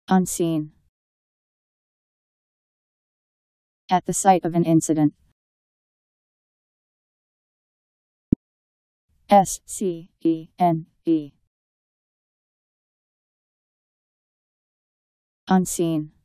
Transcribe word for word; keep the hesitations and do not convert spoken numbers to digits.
Unseen. At the site of an incident. S C E N E. Unseen.